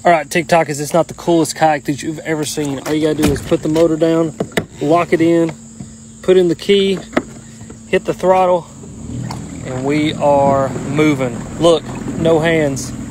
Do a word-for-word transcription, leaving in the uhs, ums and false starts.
All right, TikTok, is it's not the coolest kayak that you've ever seen. All you gotta do is put the motor down, lock it in, put in the key, hit the throttle, and we are moving. Look, no hands.